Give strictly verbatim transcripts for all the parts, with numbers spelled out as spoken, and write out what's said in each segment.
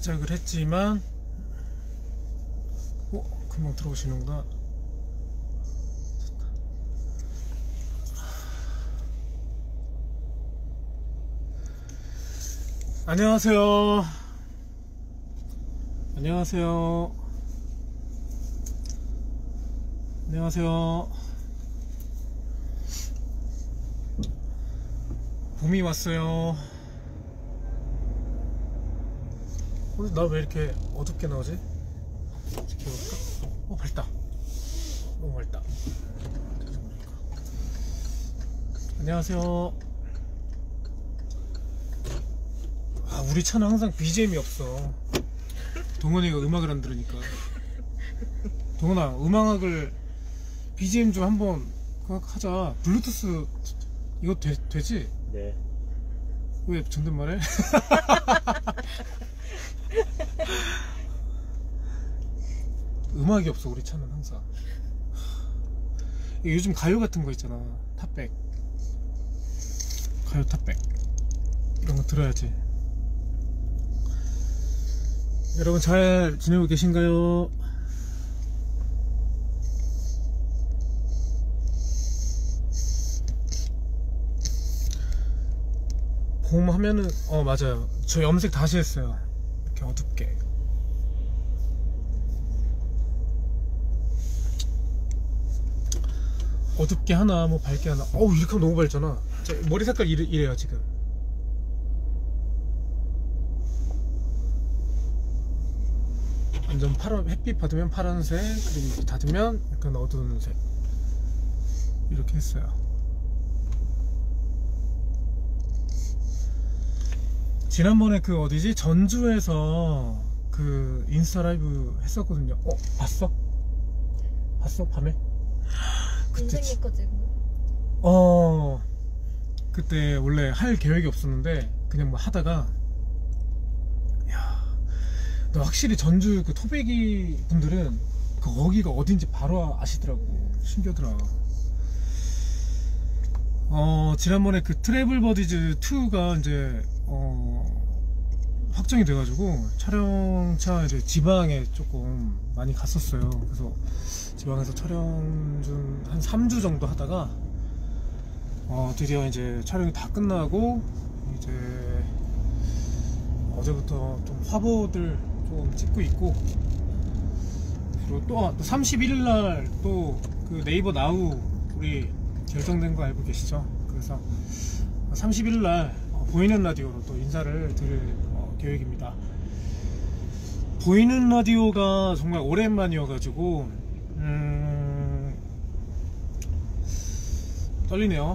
시작을 했지만 어? 금방 들어오시는구나. 안녕하세요. 안녕하세요. 안녕하세요. 봄이 왔어요. 어, 나 왜 이렇게 어둡게 나오지? 지켜볼까? 어, 밝다. 너무 밝다. 안녕하세요. 아, 우리 차는 항상 비지엠이 없어. 동원이가 음악을 안 들으니까. 동원아, 음악을 비지엠 좀 한번 하자. 블루투스 이거 되, 되지? 네. 왜 존댓말해? 음악이 없어 우리 차는 항상. 요즘 가요 같은 거 있잖아. 탑백, 가요 탑백 이런 거 들어야지. 여러분 잘 지내고 계신가요? 봄 하면은 어 맞아요. 저 염색 다시 했어요. 이렇게 어둡게. 어둡게 하나 뭐 밝게 하나. 어우 이렇게 하면 너무 밝잖아. 머리 색깔 이래, 이래요 지금. 완전 파란, 햇빛 받으면 파란색, 그리고 닫으면 약간 어두운 색 이렇게 했어요. 지난번에 그 어디지? 전주에서 그 인스타 라이브 했었거든요. 어? 봤어? 봤어? 밤에? 그때 인생이 거지. 어 그때 원래 할 계획이 없었는데 그냥 뭐 하다가 야, 너 확실히 전주 그 토백이 분들은 그 거기가 어딘지 바로 아시더라고. 신기하더라. 어 지난번에 그 트래블 버디즈 투가 이제 어 확정이 돼가지고 촬영차 이제 지방에 조금 많이 갔었어요. 그래서 지방에서 촬영 좀 한 삼 주 정도 하다가 어 드디어 이제 촬영이 다 끝나고 이제 어제부터 좀 화보들 좀 찍고 있고, 그리고 또, 또 삼십일 일 날 또 그 네이버 나우 우리 결정된 거 알고 계시죠? 그래서 삼십일 일 날 보이는 라디오로 또 인사를 드릴 어, 계획입니다. 보이는 라디오가 정말 오랜만이어가지고 음... 떨리네요.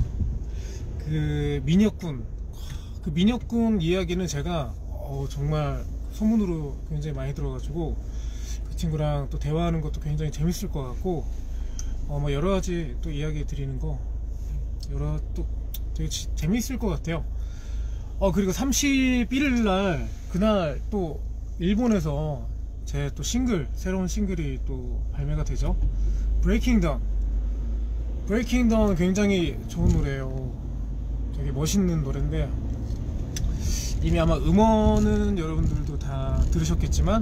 그 민혁군 그 민혁군 이야기는 제가 어, 정말 소문으로 굉장히 많이 들어가지고 그 친구랑 또 대화하는 것도 굉장히 재밌을 것 같고 어, 뭐 여러가지 또 이야기 드리는 거 여러 또 되게 지, 재밌을 것 같아요. 어 그리고 삼십일 일 날 그날 또 일본에서 제 또 싱글 새로운 싱글이 또 발매가 되죠. 브레이킹 다운. 브레이킹 다운 굉장히 좋은 노래예요. 되게 멋있는 노래인데 이미 아마 음원은 여러분들도 다 들으셨겠지만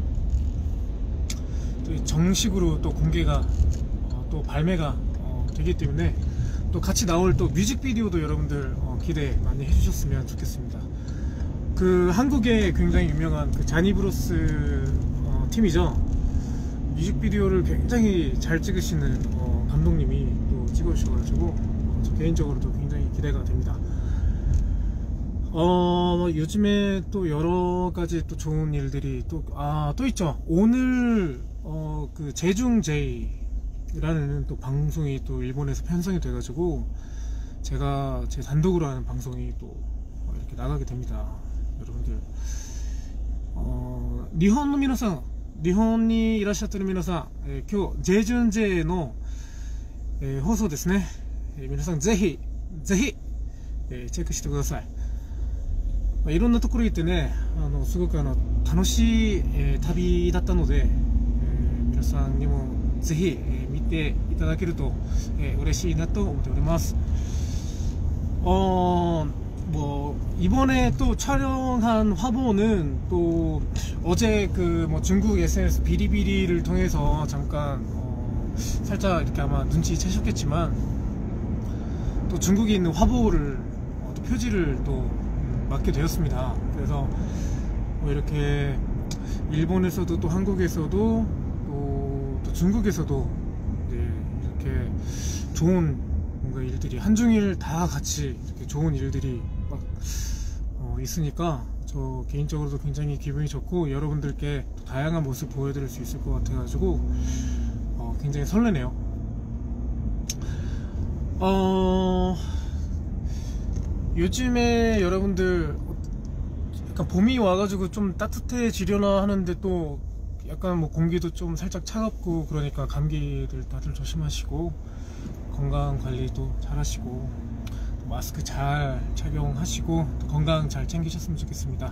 또 정식으로 또 공개가 어, 또 발매가 어, 되기 때문에 또 같이 나올 또 뮤직비디오도 여러분들 어, 기대 많이 해주셨으면 좋겠습니다. 그 한국의 굉장히 유명한 그 자니브로스 어, 팀이죠. 뮤직비디오를 굉장히 잘 찍으시는 어, 감독님이 또 찍어주셔가지고 어, 저 개인적으로도 굉장히 기대가 됩니다. 어 요즘에 또 여러가지 또 좋은 일들이 또 아 또 있죠. 오늘 어 그 제중제이라는 또 방송이 또 일본에서 편성이 돼가지고 제가 제 단독으로 하는 방송이 또 이렇게 나가게 됩니다. 여러분들 어 일본의 미나상, 일본에いらっしゃってる皆さん、えー、今日ジェジュンジェイの、えー、放送ですね。えー、皆さんぜひぜひ、えー、チェックしてください。まあ、いろんなところ行ってね、あのすごくあの楽しい、えー、旅だったので、えー、皆さんにもぜひ、えー、見ていただけると、えー、嬉しいなと思っております。 어, 뭐 이번에 또 촬영한 화보는 또 어제 그 뭐 중국 에스엔에스 비리비리를 통해서 잠깐 어 살짝 이렇게 아마 눈치채셨겠지만 또 중국에 있는 화보를 어 또 표지를 또 음 맡게 되었습니다. 그래서 뭐 이렇게 일본에서도 또 한국에서도 또, 또 중국에서도 이제 이렇게 좋은 뭔가 일들이 한중일 다 같이 이렇게 좋은 일들이 막 어 있으니까 저 개인적으로도 굉장히 기분이 좋고 여러분들께 또 다양한 모습 보여드릴 수 있을 것 같아 가지고 어 굉장히 설레네요. 어 요즘에 여러분들 약간 봄이 와가지고 좀 따뜻해지려나 하는데 또 약간 뭐 공기도 좀 살짝 차갑고 그러니까 감기들 다들 조심하시고 건강 관리도 잘 하시고 마스크 잘 착용하시고 건강 잘 챙기셨으면 좋겠습니다.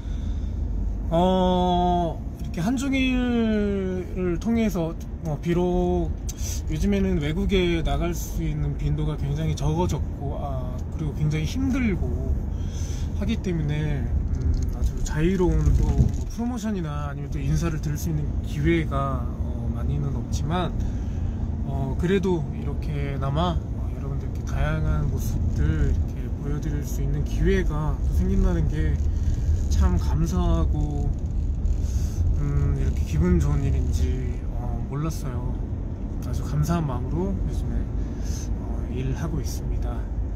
어 이렇게 한중일을 통해서 어, 비록 요즘에는 외국에 나갈 수 있는 빈도가 굉장히 적어졌고 아, 그리고 굉장히 힘들고 하기 때문에 음, 아주 자유로운 또 뭐 프로모션이나 아니면 또 인사를 들을 수 있는 기회가 어, 많이는 없지만 어, 그래도 이렇게나마 어, 여러분들께 다양한 모습들 이렇게 보여드릴 수 있는 기회가 또 생긴다는 게 참 감사하고 음, 이렇게 기분 좋은 일인지 어, 몰랐어요. 아주 감사한 마음으로 요즘에 어, 일하고 있습니다.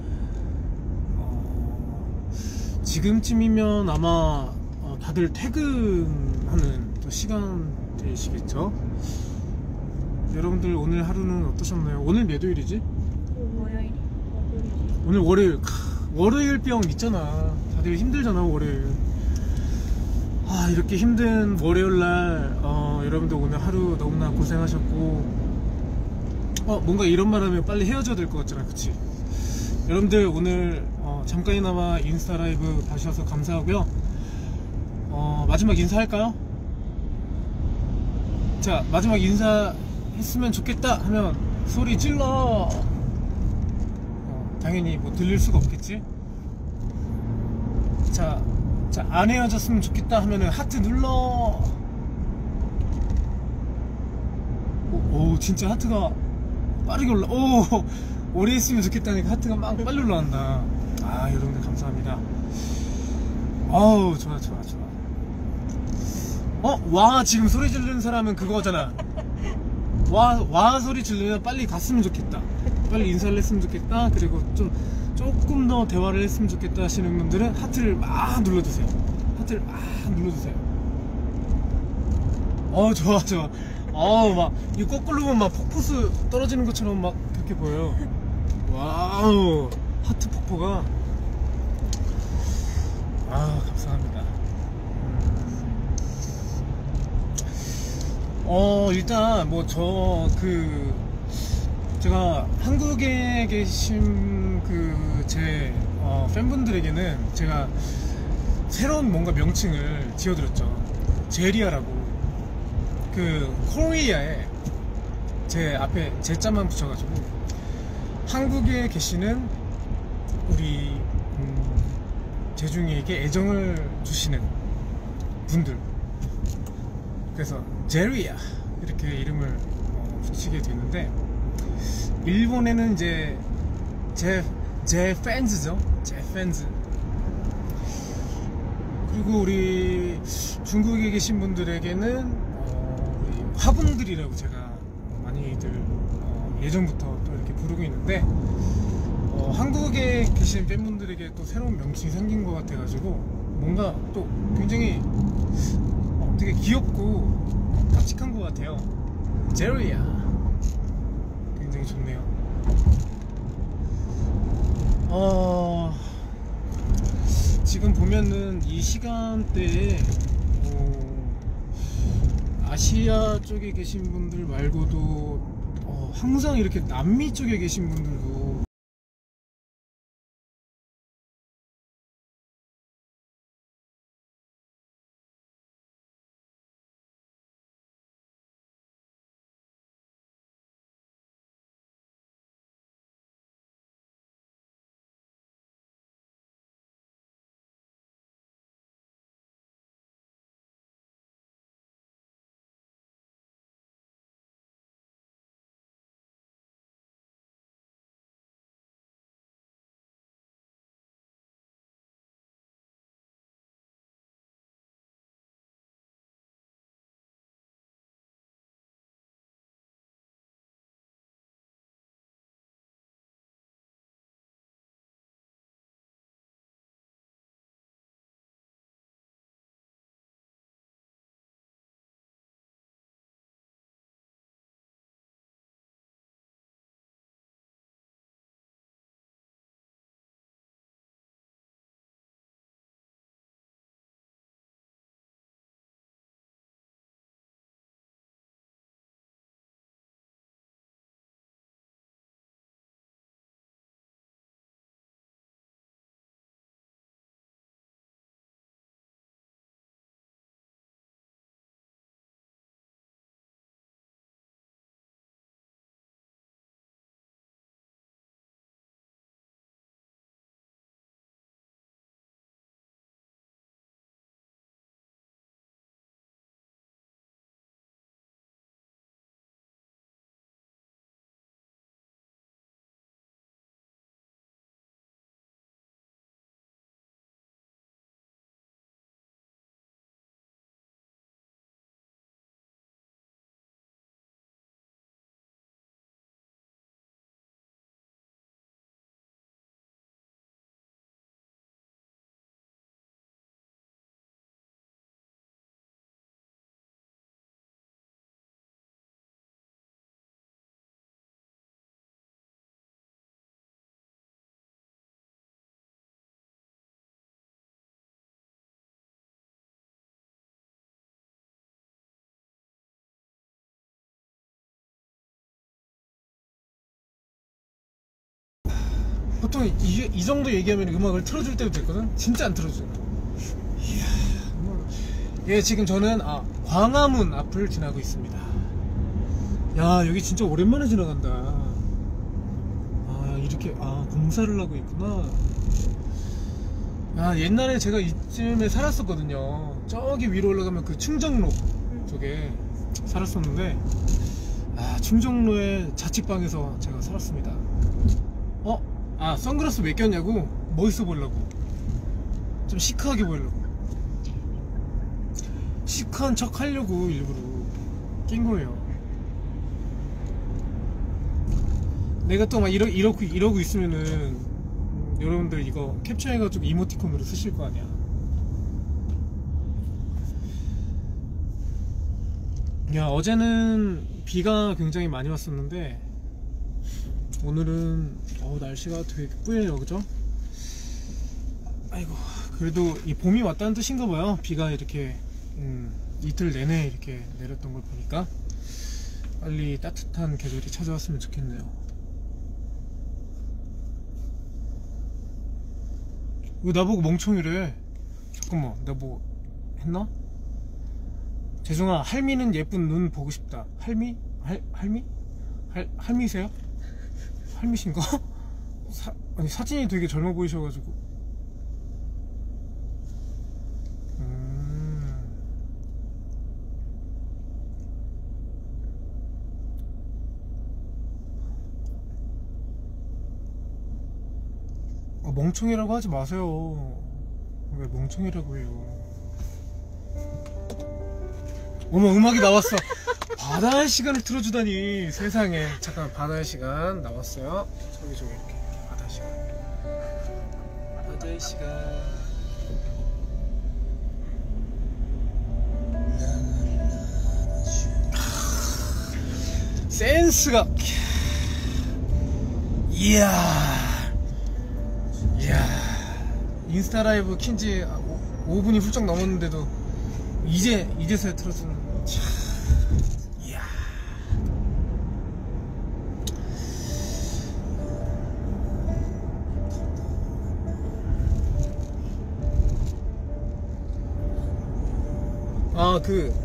어, 지금쯤이면 아마 어, 다들 퇴근하는 또 시간대시겠죠? 여러분들 오늘 하루는 어떠셨나요? 오늘 몇 요일이지? 월요일이? 오늘 월요일. 월요일병 있잖아. 다들 힘들잖아 월요일. 아 이렇게 힘든 월요일날 어, 여러분들 오늘 하루 너무나 고생하셨고 어 뭔가 이런 말 하면 빨리 헤어져야 될 것 같잖아, 그치? 여러분들 오늘 어, 잠깐이나마 인스타 라이브 봐주셔서 감사하고요. 어, 마지막 인사할까요? 자, 마지막 인사 했으면 좋겠다 하면 소리 질러. 어, 당연히 뭐 들릴 수가 없겠지. 자, 자, 안 헤어졌으면 좋겠다 하면은 하트 눌러. 오, 오 진짜 하트가 빠르게 올라. 오, 오래 했으면 좋겠다니까 하트가 막 빨리 올라간다. 아, 여러분들 감사합니다. 어우, 좋아, 좋아, 좋아. 어, 와, 지금 소리 지르는 사람은 그거잖아. 와, 와 소리 지르면 빨리 갔으면 좋겠다. 빨리 인사를 했으면 좋겠다. 그리고 좀 조금 더 대화를 했으면 좋겠다 하시는 분들은 하트를 막 눌러주세요. 하트를 막 눌러주세요. 어, 좋아, 좋아. 어우, 막, 이 거꾸로 보면 막 폭포수 떨어지는 것처럼 막 그렇게 보여요. 와우, 하트 폭포가. 아, 감사합니다. 음. 어, 일단, 뭐, 저, 그, 제가 한국에 계신 그 제 어, 팬분들에게는 제가 새로운 뭔가 명칭을 지어드렸죠. 제리아라고. 그 코리아에 제 앞에 제자만 붙여가지고 한국에 계시는 우리 음, 제중이에게 애정을 주시는 분들, 그래서 제리아 이렇게 이름을 어, 붙이게 됐는데 일본에는 이제 제, 제 팬즈죠. 제 팬즈. 그리고 우리 중국에 계신 분들에게는 어, 우리 화분들이라고 제가 많이들 어, 예전부터 또 이렇게 부르고 있는데 어, 한국에 계신 팬분들에게 또 새로운 명칭이 생긴 것 같아가지고 뭔가 또 굉장히 어, 되게 귀엽고 깜찍한 것 같아요. 제리야. 굉장히 좋네요. 어, 지금 보면은 이 시간대에 어, 아시아 쪽에 계신 분들 말고도 어, 항상 이렇게 남미 쪽에 계신 분들도 보통 이, 이 정도 얘기하면 음악을 틀어줄 때도 됐거든? 진짜 안 틀어주잖아. 이야, 예, 지금 저는 아, 광화문 앞을 지나고 있습니다. 야, 여기 진짜 오랜만에 지나간다. 아, 이렇게 아 공사를 하고 있구나. 아, 옛날에 제가 이쯤에 살았었거든요. 저기 위로 올라가면 그 충정로 쪽에 살았었는데, 아, 충정로의 자취방에서 제가 살았습니다. 어? 아, 선글라스 왜 꼈냐고? 멋있어 보이려고, 좀 시크하게 보이려고, 시크한 척 하려고 일부러 낀 거예요. 내가 또 막 이러, 이러고, 이러고 있으면은 여러분들 이거 캡처해가지고 이모티콘으로 쓰실 거 아니야. 야, 어제는 비가 굉장히 많이 왔었는데 오늘은 어, 날씨가 되게 뿌예요, 그죠? 아이고, 그래도 이 봄이 왔다는 뜻인가 봐요. 비가 이렇게 음, 이틀 내내 이렇게 내렸던 걸 보니까 빨리 따뜻한 계절이 찾아왔으면 좋겠네요. 왜 나보고 멍청이래? 잠깐만, 내가 뭐 했나? 재중아, 할미는 예쁜 눈 보고 싶다. 할미? 할, 할미? 할, 할미세요? 할미신가? 사, 아니, 사진이 되게 젊어 보이셔가지고. 음. 아, 멍청이라고 하지 마세요. 왜 멍청이라고 해요? 어머, 음악이 나왔어. 바다의 시간을 틀어주다니, 세상에. 잠깐, 바다의 시간 나왔어요. 저기 저기 이렇게 바다의 시간. 바다의 시간. 센스가. 이야, 이야. 인스타 라이브 킨지 오 분이 훌쩍 넘었는데도 이제 이제서야 틀어주는. 참, 이야. 아, 그,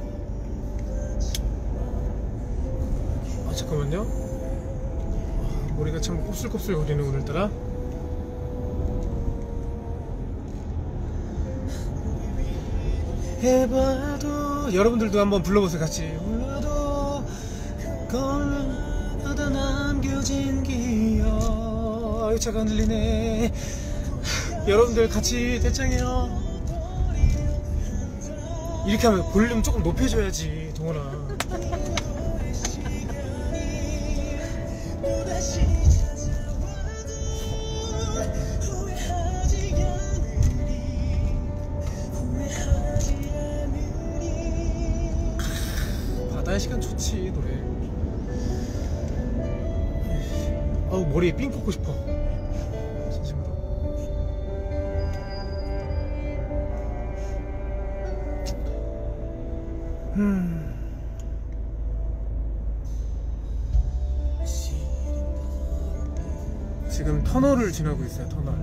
아, 잠깐만요. 아, 머리가 참 곱슬곱슬 거리네 오늘따라. 해봐도, 여러분들도 한번 불러보세요. 같이. 불러도 걸러다 남겨진 기억. 아유, 차가 흔들리네. 여러분들 같이 대창해요. 이렇게 하면 볼륨 조금 높여줘야지, 동원아. 바다의 시간 좋지, 노래. 아우, 머리에 삥 꽂고 싶어, 진심으로. 음. 지금 터널을 지나고 있어요, 터널.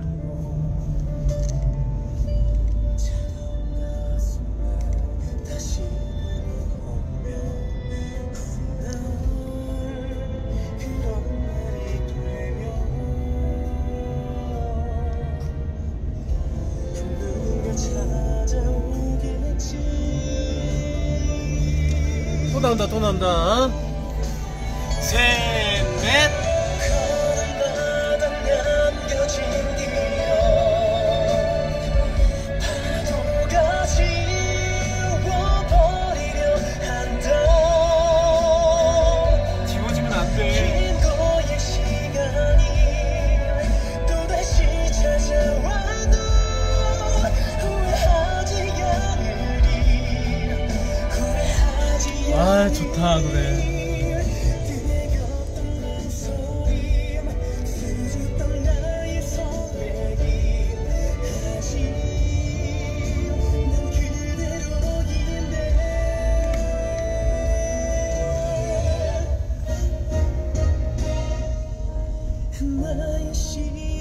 또 나온다, 또 나온다. 셋, 넷. 지워지면 안 돼. 아, 좋다, 노래. 나의 시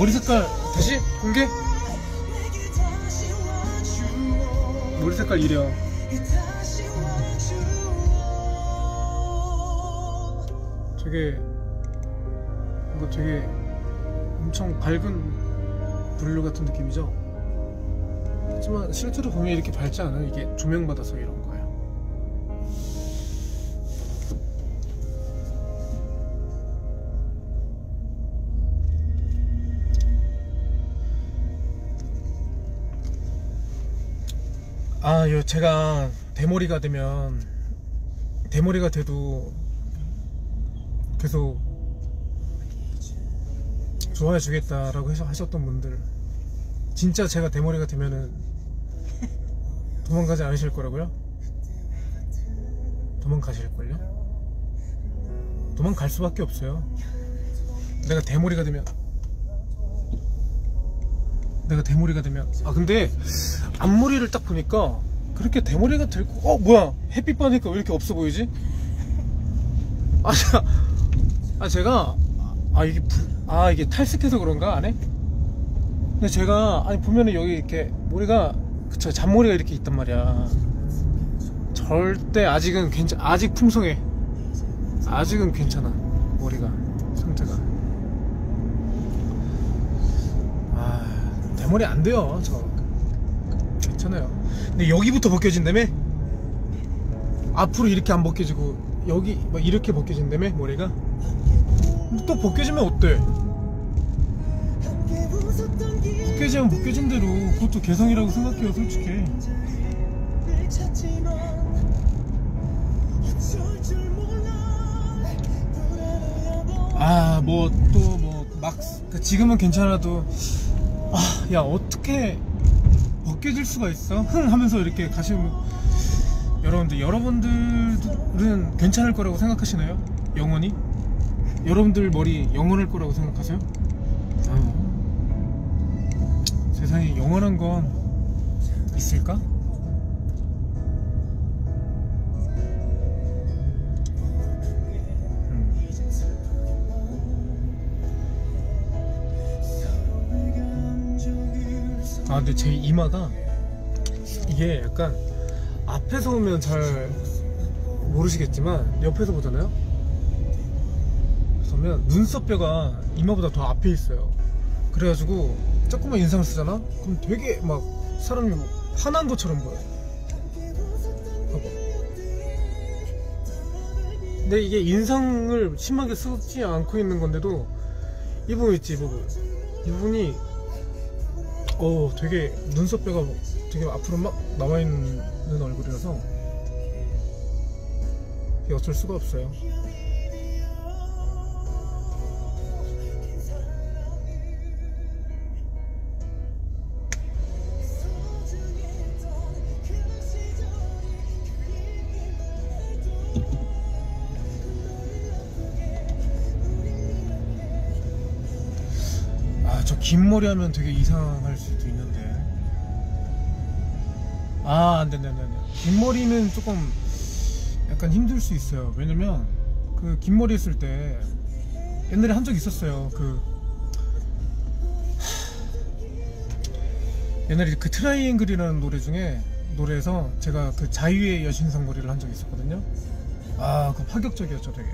머리 색깔 다시 공개? 머리 색깔 이래요. 되게 이거 되게 엄청 밝은 블루 같은 느낌이죠. 하지만 실제로 보면 이렇게 밝지 않아요. 이게 조명 받아서 이런 거예요. 아, 요 제가 대머리가 되면 대머리가 돼도 계속 좋아해 주겠다라고 해서 하셨던 분들, 진짜 제가 대머리가 되면은 도망가지 않으실 거라고요? 도망가실걸요? 도망갈 수밖에 없어요. 내가 대머리가 되면 내가 대머리가 되면 아 근데 앞머리를 딱 보니까 그렇게 대머리가 들고, 어 뭐야 햇빛 받으니까 왜 이렇게 없어 보이지? 아, 제가, 아 제가 아 이게 불, 아 이게 탈색해서 그런가 안에? 근데 제가 아니 보면은 여기 이렇게 머리가 그쵸 잔머리가 이렇게 있단 말이야. 절대 아직은 괜찮 아직 풍성해. 아직은 괜찮아 머리가 상태가. 아 대머리 안 돼요 저. 괜찮아요. 근데 여기부터 벗겨진다며? 앞으로 이렇게 안 벗겨지고 여기 막 이렇게 벗겨진다며 머리가? 근데 또 벗겨지면 어때? 벗겨지면 벗겨진 대로 그것도 개성이라고 생각해요 솔직히. 아 뭐 또 뭐 막 지금은 괜찮아도 아 야 어떻게 벗겨질 수가 있어? 흥 하면서 이렇게 가시면 여러분들 여러분들은 괜찮을 거라고 생각하시나요? 영원히? 여러분들 머리 영원할 거라고 생각하세요? 아, 세상에 영원한 건 있을까? 아 근데 제 이마가 이게 약간 앞에서 보면 잘 모르시겠지만 옆에서 보잖아요? 그러면 눈썹뼈가 이마보다 더 앞에 있어요. 그래가지고 조금만 인상을 쓰잖아? 그럼 되게 막 사람이 막 화난 것처럼 보여. 봐봐. 근데 이게 인상을 심하게 쓰지 않고 있는 건데도 이 부분 있지 이 부분 이 부분이 어 되게 눈썹뼈가 되게 앞으로 막 나와있는 얼굴이라서 이게 어쩔 수가 없어요. 저 긴 머리 하면 되게 이상할 수도 있는데 아 안되네 안되네. 긴 머리는 조금 약간 힘들 수 있어요. 왜냐면 그 긴 머리 했을 때 옛날에 한 적 있었어요. 그 옛날에 그 트라이앵글이라는 노래 중에 노래에서 제가 그 자유의 여신상 머리를 한 적이 있었거든요. 아 그 파격적이었죠 되게.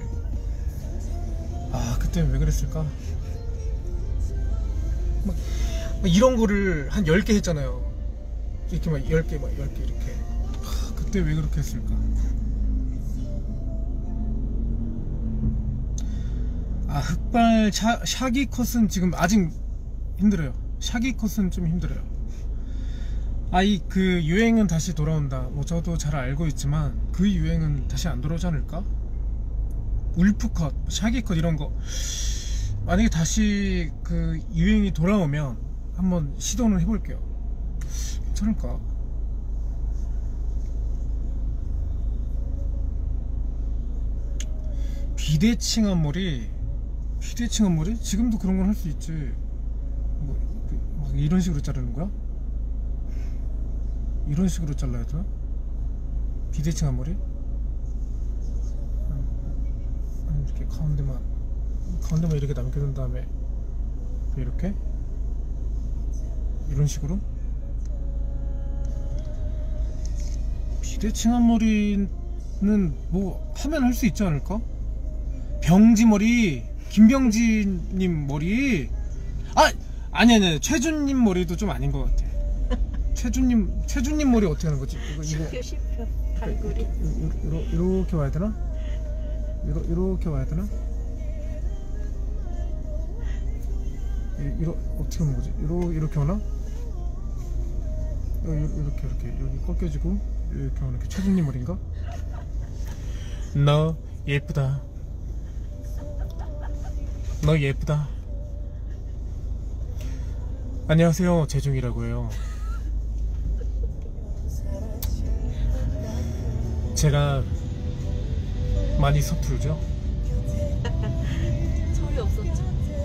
아 그때 왜 그랬을까? 막, 막 이런 거를 한 열 개 했잖아요. 이렇게 막 열 개 막 열 개 이렇게. 하, 그때 왜 그렇게 했을까? 아 흑발 샤, 샤기 컷은 지금 아직 힘들어요. 샤기 컷은 좀 힘들어요. 아 이 그 유행은 다시 돌아온다. 뭐 저도 잘 알고 있지만 그 유행은 다시 안 돌아오지 않을까? 울프 컷, 샤기 컷 이런 거 만약에 다시 그 유행이 돌아오면 한번 시도는 해볼게요. 괜찮을까? 비대칭한 머리 비대칭한 머리? 지금도 그런 건 할 수 있지. 뭐, 뭐 이런 식으로 자르는 거야? 이런 식으로 잘라야 돼? 비대칭한 머리? 이렇게 가운데만 가운데만 이렇게 남겨둔 다음에 이렇게 이런 식으로. 비대칭한 머리는 뭐 하면 할 수 있지 않을까? 병지머리, 김병지님 머리. 아! 아니 아니 최준님 머리도 좀 아닌 것 같아. 최준님 최준님 머리 어떻게 하는 거지? 이거 이거 씹혀 씹혀 갈고리. 이렇게, 이렇게 와야 되나? 이러, 이렇게 와야 되나? 이, 이러, 어떻게 하는 거지? 이러, 이렇게 오나? 어, 이렇게 이렇게 여기 꺾여지고 이렇게 오는 게 최준님 머리인가? 너 예쁘다. 너 예쁘다. 안녕하세요, 재중이라고 해요. 제가 많이 서투르죠? 소리 없었죠?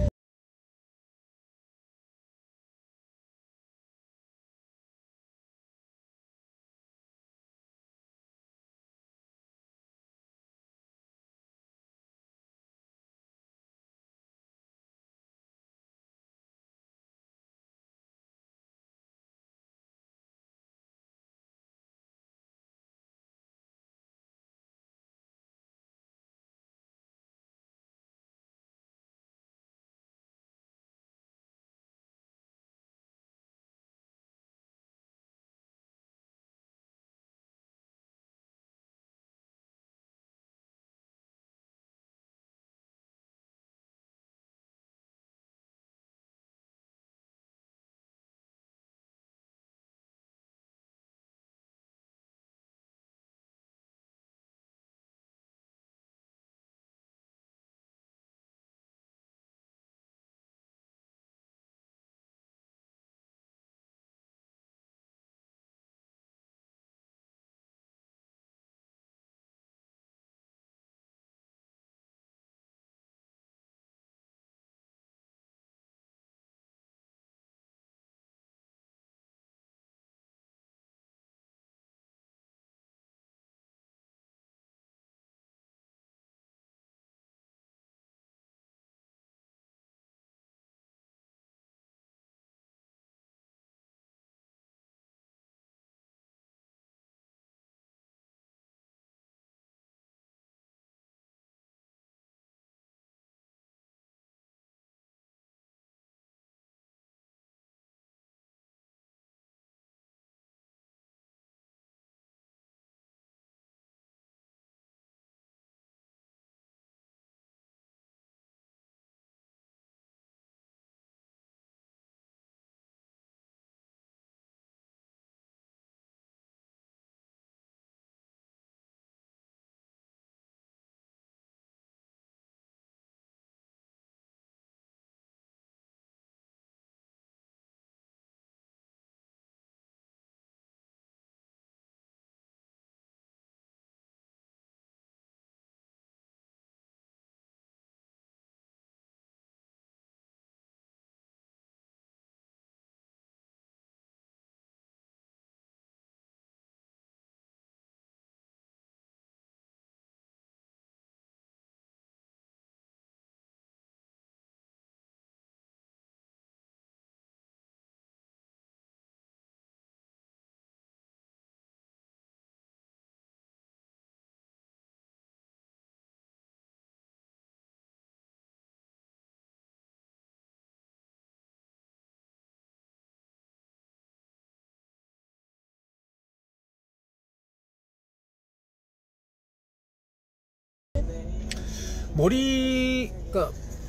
머리가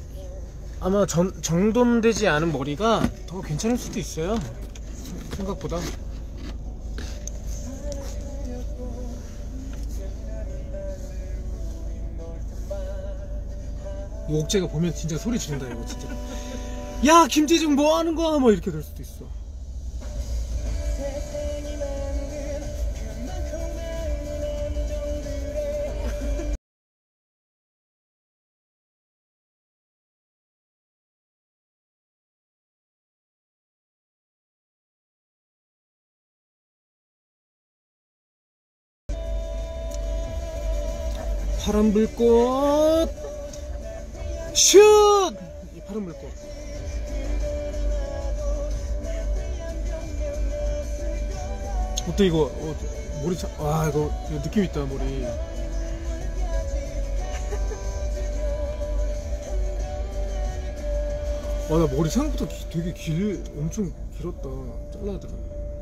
아마 전, 정돈되지 않은 머리가 더 괜찮을 수도 있어요, 생각보다. 이 옥제가 보면 진짜 소리 지른다 이거 진짜. 야 김재중 뭐 하는 거야 뭐 이렇게 될 수도 있어. 파란 불꽃 슛! 이 파란 불꽃 보통 이거 어, 머리 차, 와 이거, 이거 느낌 있다 머리. 와 나 머리 생각보다 기, 되게 길 엄청 길었다. 잘라야 되나?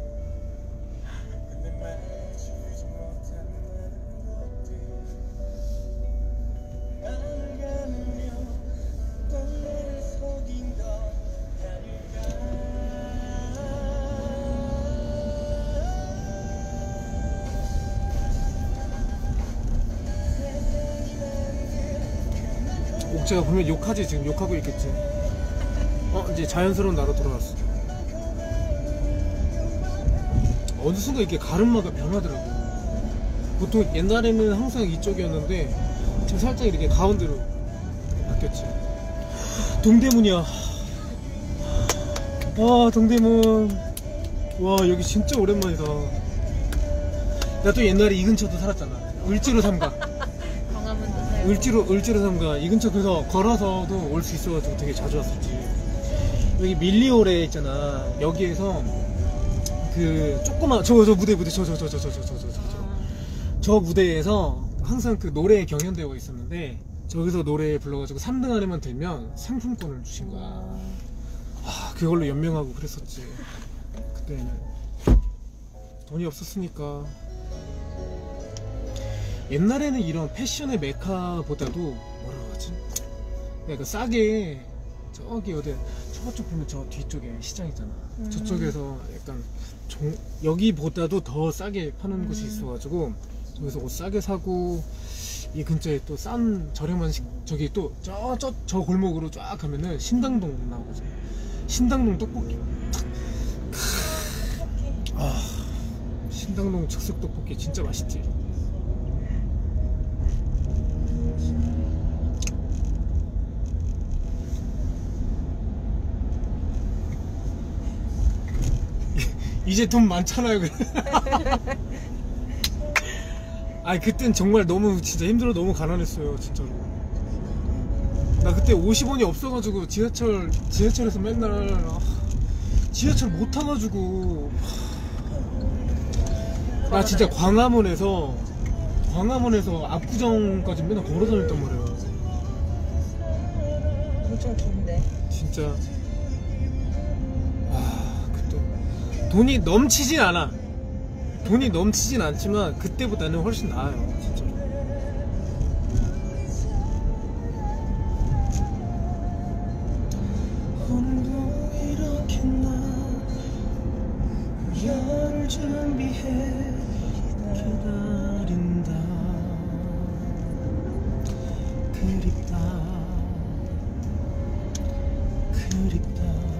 옥자가 보면 욕하지. 지금 욕하고 있겠지. 어 이제 자연스러운 나로 돌아왔어. 어느 순간 이렇게 가르마가 변하더라고. 보통 옛날에는 항상 이쪽이었는데 지금 살짝 이렇게 가운데로 바뀌었지. 동대문이야. 와 동대문. 와 여기 진짜 오랜만이다. 나 또 옛날에 이 근처도 살았잖아. 을지로 삼가. 광화문도 살고. 을지로 을지로 삼가 이 근처. 그래서 걸어서도 올 수 있어가지고 되게 자주 왔었지. 여기 밀리오레 있잖아. 여기에서 그 조그만 저 저 무대 무대 저 저 저 저 저 저 저 저 저 저 무대에서 항상 그 노래 경연대회가 있었는데 저기서 노래 불러가지고 삼 등 안에만 들면 상품권을 주신 거야. 아 그걸로 연명하고 그랬었지. 그때는 돈이 없었으니까. 옛날에는 이런 패션의 메카보다도 뭐라고 하지? 그러니까 싸게 저기 어디 저쪽 보면 저 뒤쪽에 시장 있잖아. 음. 저쪽에서 약간 종, 여기보다도 더 싸게 파는 음. 곳이 있어가지고 저기서 옷 싸게 사고, 이 근처에 또 싼 저렴한 식, 저기 또 저 저 저 골목으로 쫙 가면은 신당동 나오거든. 신당동 떡볶이. 아 신당동 즉석 떡볶이 진짜 맛있지. 이제 돈 많잖아요. 아니 그땐 정말 너무 진짜 힘들어. 너무 가난했어요 진짜로. 나 그때 오십 원이 없어가지고 지하철 지하철에서 맨날 아, 지하철 못 타가지고 나 진짜 광화문에서 광화문에서 압구정까지 맨날 걸어 다녔단 말이야. 엄청 긴데. 진짜. 돈이 넘치진 않아. 돈이 넘치진 않지만 그때보다는 훨씬 나아요 진짜로. 오늘도 이렇게 나를 준비해 기다린다. 그립다 그립다.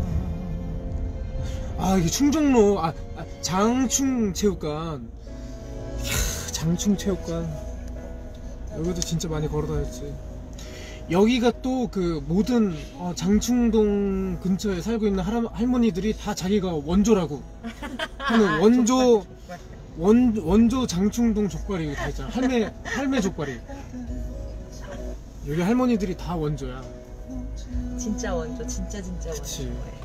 아 이게 충정로 아, 아 장충체육관. 이야, 장충체육관 여기도 진짜 많이 걸어다녔지. 여기가 또 그 모든 어, 장충동 근처에 살고 있는 할아, 할머니들이 다 자기가 원조라고 하는 원조 원, 원조 장충동 족발이 다 있잖아. 할매 할매 족발이. 여기 할머니들이 다 원조야. 진짜 원조, 진짜 진짜 그치. 원조.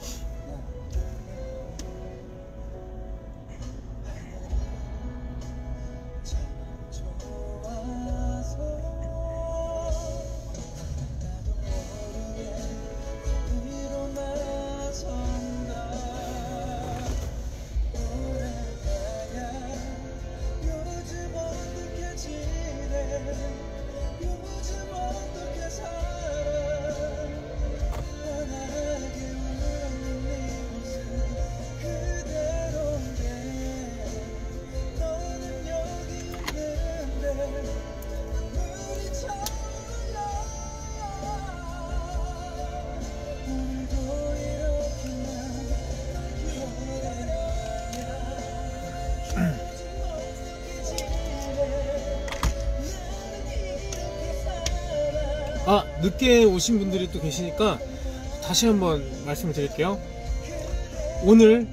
아 늦게 오신 분들이 또 계시니까 다시 한번 말씀을 드릴게요. 오늘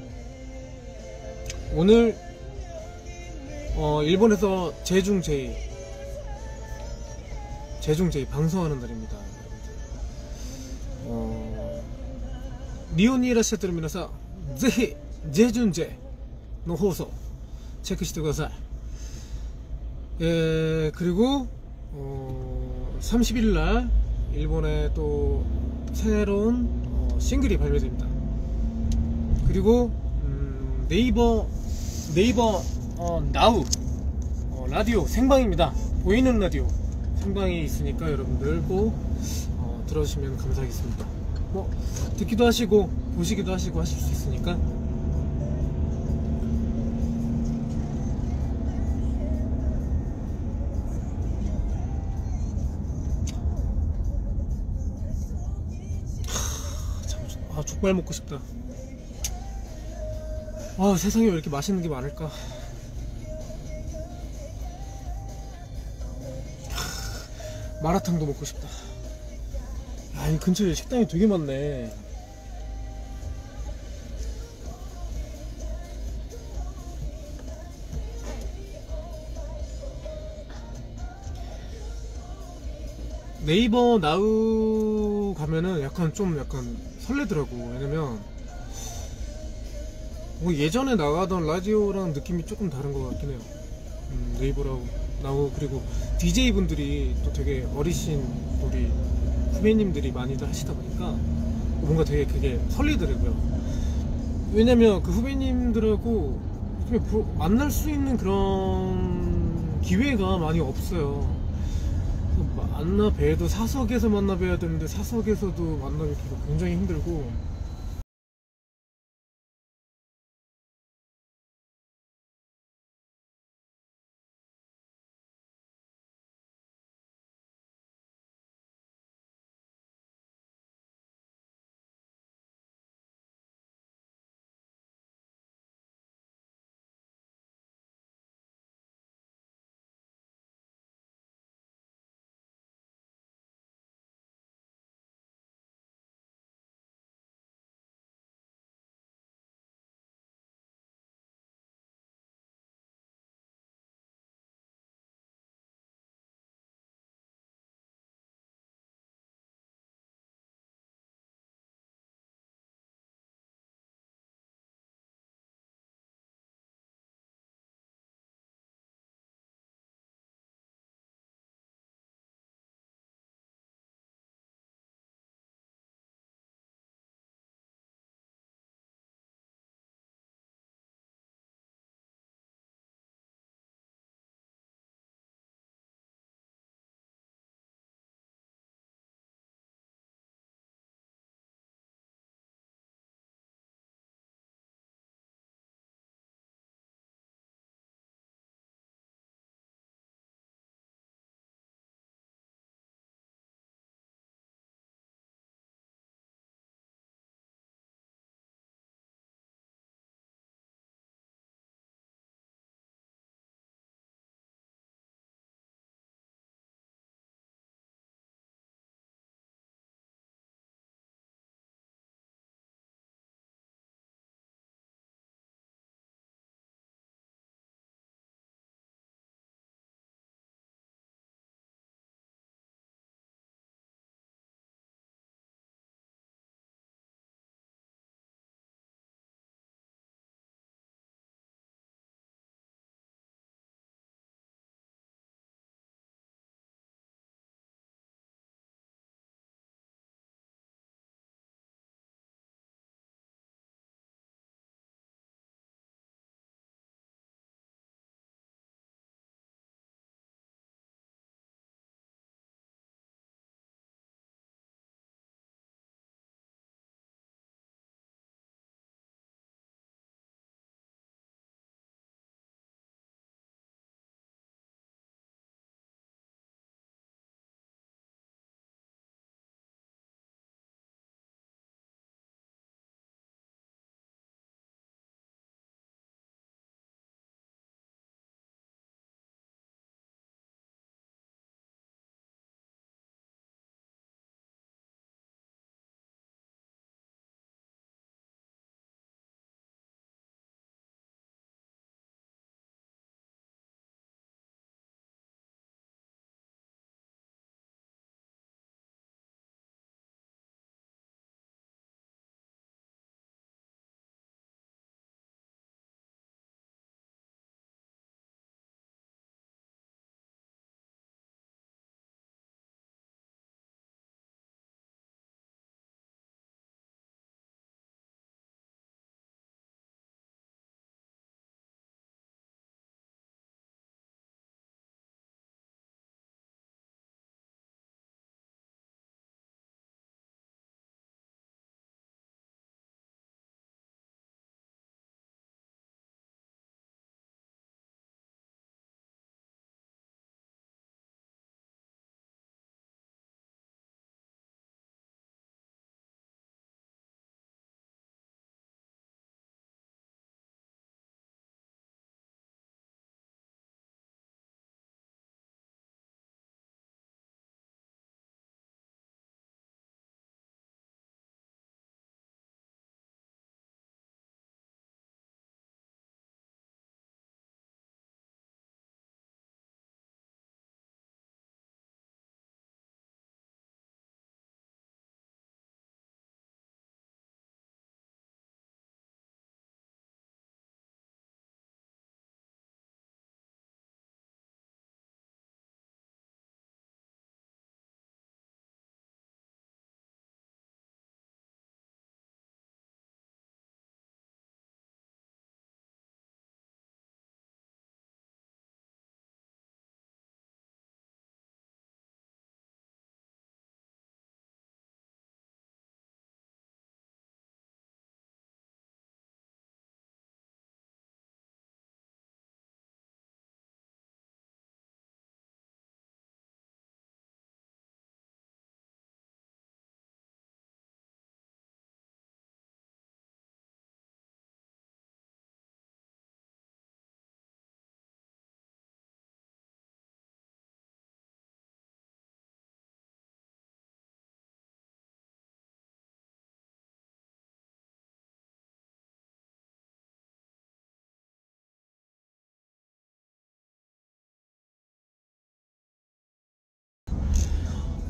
오늘 어 일본에서 제중제이 제중제이 방송하는 날입니다. 어日本にいらっしゃってる皆さんぜひ제중제の放送 체크してください。 예, 그리고 어, 삼십 일날 일본에 또 새로운 어, 싱글이 발매됩니다. 그리고 음, 네이버 네이버 어, 나우 어, 라디오 생방입니다. 보이는 라디오 생방이 있으니까 여러분들 꼭 어, 들어주시면 감사하겠습니다. 뭐 듣기도 하시고 보시기도 하시고 하실 수 있으니까. 아, 족발 먹고 싶다. 아, 세상에 왜 이렇게 맛있는 게 많을까. 마라탕도 먹고 싶다. 아, 이 근처에 식당이 되게 많네. 네이버 나우 가면은 약간 좀 약간 설레더라고. 왜냐면 뭐 예전에 나가던 라디오랑 느낌이 조금 다른 것 같긴 해요. 음, 네이버라고 나우. 그리고 디제이 분들이 또 되게 어리신 우리 후배님들이 많이들 하시다 보니까 뭔가 되게 그게 설레더라고요. 왜냐면 그 후배님들하고 만날 수 있는 그런 기회가 많이 없어요. 만나 뵈도 사석에서 만나 뵈야 되는데 사석에서도 만나 뵙기가 굉장히 힘들고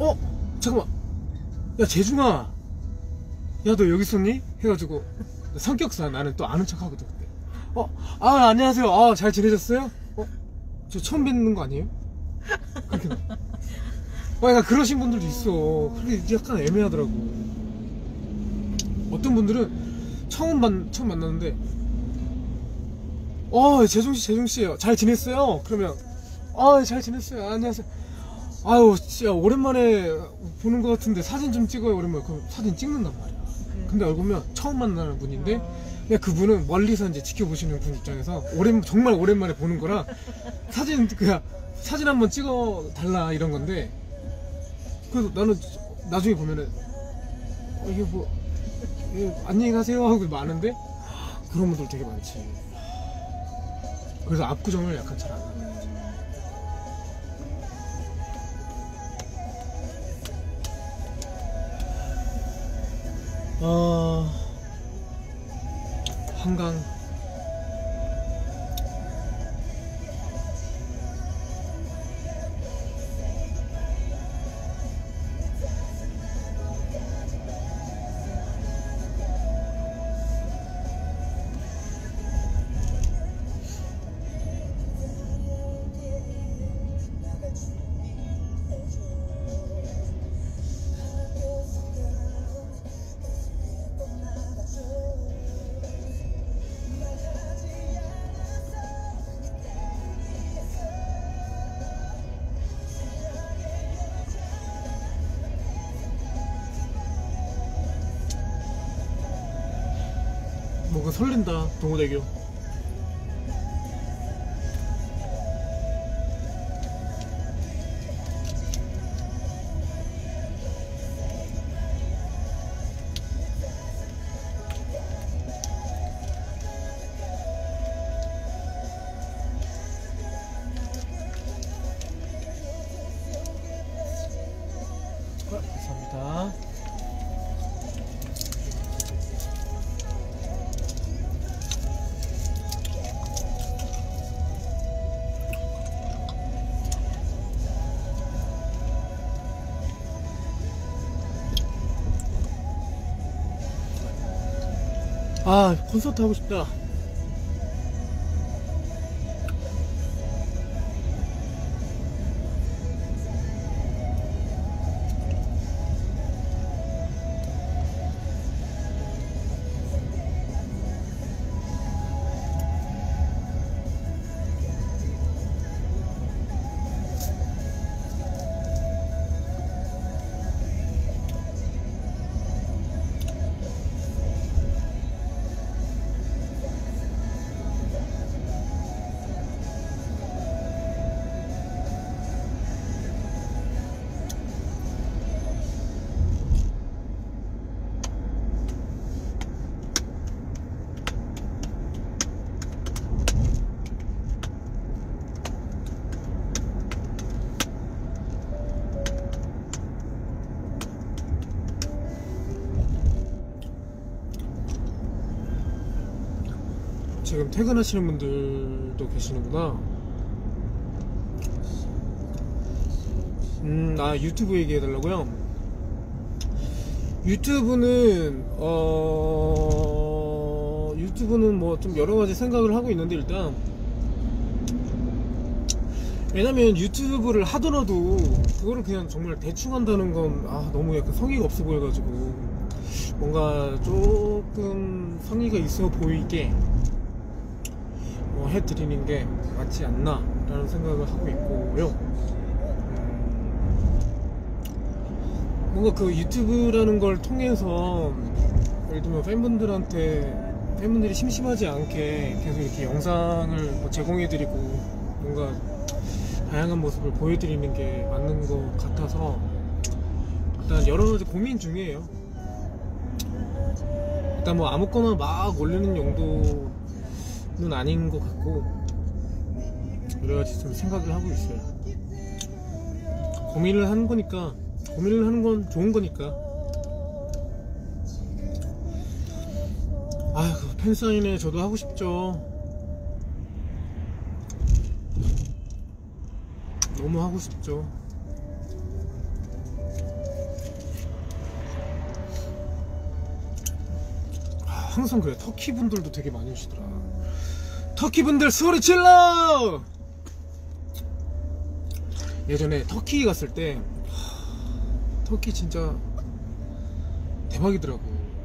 어? 잠깐만, 야 재중아, 야 너 여기 있었니? 해가지고 성격상 나는 또 아는 척 하거든. 그때 어? 아 안녕하세요. 아 잘 지내셨어요? 어? 저 처음 뵙는 거 아니에요? 그렇게 어, 그러니까 그러신 분들도 있어. 그게 약간 애매하더라고. 어떤 분들은 처음 만 처음 만났는데 어 재중씨 재중씨 잘 지냈어요? 그러면 아 잘 지냈어요. 안녕하세요. 아유 진짜 오랜만에 보는 것 같은데 사진 좀 찍어요. 오랜만에. 그럼 사진 찍는단 말이야. 근데 알고 보면 처음 만나는 분인데 근데 그분은 멀리서 이제 지켜보시는 분 입장에서 오랜 정말 오랜만에 보는 거라 사진 그냥 사진 한번 찍어 달라 이런 건데, 그래서 나는 나중에 보면은 어, 이게 뭐 이게 안녕히 가세요 하고 많은데 그런 분들 되게 많지. 그래서 압구정을 약간 잘 안 하는 거지. 어... 한강 뭔가 설렌다. 동호대교. 감사합니다. 아 콘서트 하고 싶다. 지금 퇴근하시는 분들도 계시는구나. 음, 아 유튜브 얘기해달라고요? 유튜브는 어 유튜브는 뭐 좀 여러가지 생각을 하고 있는데, 일단 왜냐면 유튜브를 하더라도 그거를 그냥 정말 대충 한다는 건 아 너무 약간 성의가 없어 보여가지고 뭔가 조금 성의가 있어 보이게 뭐 해드리는 게 맞지 않나 라는 생각을 하고 있고요. 음, 뭔가 그 유튜브라는 걸 통해서 예를 들면 팬분들한테 팬분들이 심심하지 않게 계속 이렇게 영상을 뭐 제공해드리고 뭔가 다양한 모습을 보여드리는 게 맞는 것 같아서 일단 여러가지 고민 중이에요. 일단 뭐 아무거나 막 올리는 용도는 아닌 것 같고 여러가지 좀 생각을 하고 있어요. 고민을 하는 거니까, 고민을 하는 건 좋은 거니까. 아휴, 팬사인회 저도 하고 싶죠. 너무 하고 싶죠. 항상 그래. 터키 분들도 되게 많이 오시더라. 터키 분들 소리 질러! 예전에 터키 갔을 때 하, 터키 진짜 대박이더라고.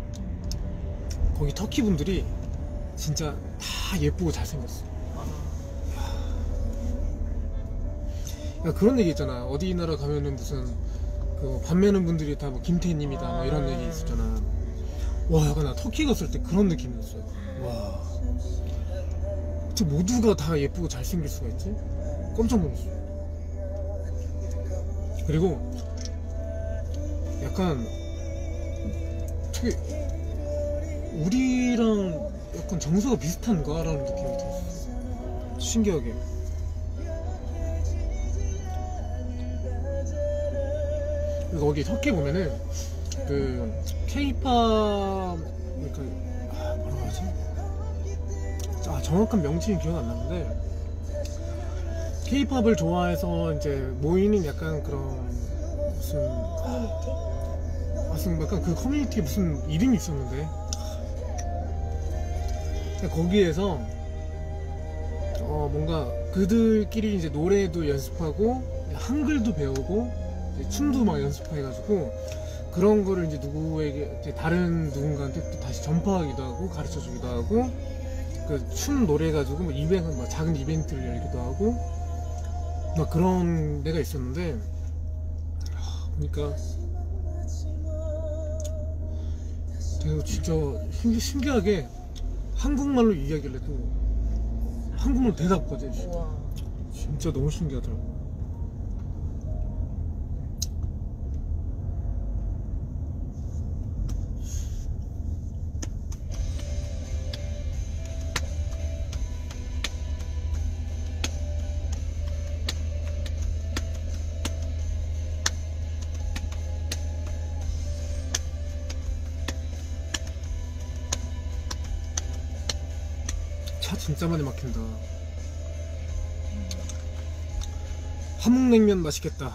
거기 터키 분들이 진짜 다 예쁘고 잘생겼어. 야, 그런 얘기 있잖아. 어디 나라 가면은 무슨 그 반매는 분들이 다 뭐 김태희님이다 뭐 이런 얘기 있었잖아. 와, 약간 나 터키 갔을 때 그런 느낌이었어요. 와, 어떻게 모두가 다 예쁘고 잘생길 수가 있지? 깜짝 놀랐어. 그리고 약간 되게 우리랑 약간 정서가 비슷한가? 라는 느낌이 들었어. 신기하게. 그래서 거기 터키 보면은 그 케이팝 그러니까 아, 뭐라고 하지? 아, 정확한 명칭이 기억 안 나는데 케이팝을 좋아해서 이제 모이는 약간 그런 무슨 커뮤니티? 무슨 약간 그 커뮤니티에 무슨 이름이 있었는데 거기에서 어 뭔가 그들끼리 이제 노래도 연습하고 한글도 배우고 이제 춤도 막 연습해가지고 그런 거를 이제 누구에게 이제 다른 누군가한테 또 다시 전파하기도 하고 가르쳐주기도 하고 그 춤 노래 가지고 뭐 이벤트 막 작은 이벤트를 열기도 하고 막 그런 데가 있었는데 보니까 되게 진짜 신기, 신기하게 한국말로 이야기를 해도 한국말 대답까지 해주시고 우와. 진짜 너무 신기하더라고. 차 진짜 많이 막힌다. 함흥냉면 맛있겠다.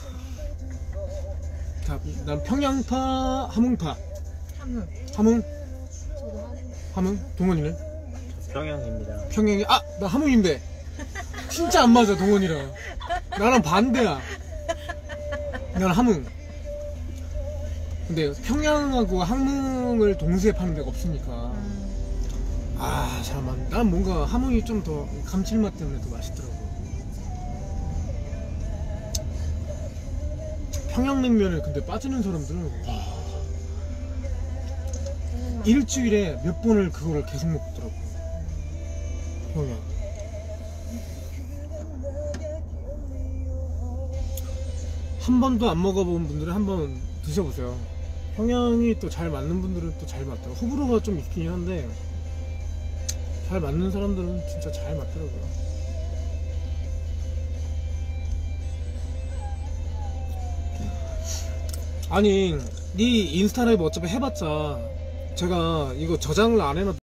자, 난 평양파, 함흥파. 함흥. 함흥? 저도 함흥. 함흥? 동원이는? 평양입니다. 평양이, 아! 나 함흥인데. 진짜 안 맞아, 동원이랑. 나랑 반대야. 나는 함흥. 근데 평양하고 함흥을 동시에 파는 데가 없으니까. 아, 잠깐만. 난 뭔가 함흥이 좀 더 감칠맛 때문에 더 맛있더라고. 평양냉면에 근데 빠지는 사람들은 와, 일주일에 몇 번을 그거를 계속 먹더라고. 평양. 한 번도 안 먹어본 분들은 한번 드셔보세요. 평양이 또 잘 맞는 분들은 또 잘 맞더라고. 호불호가 좀 있긴 한데 잘 맞는 사람들은 진짜 잘 맞더라고요. 아니, 네 인스타 라이브 어차피 해봤자 제가 이거 저장을 안 해놨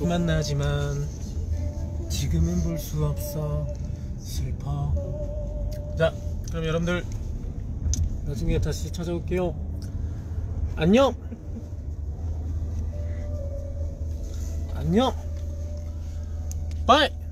만나지만 지금은 볼 수 없어 슬퍼. 자, 그럼 여러분들 나중에 다시 찾아올게요. 안녕. 안녕. 바이.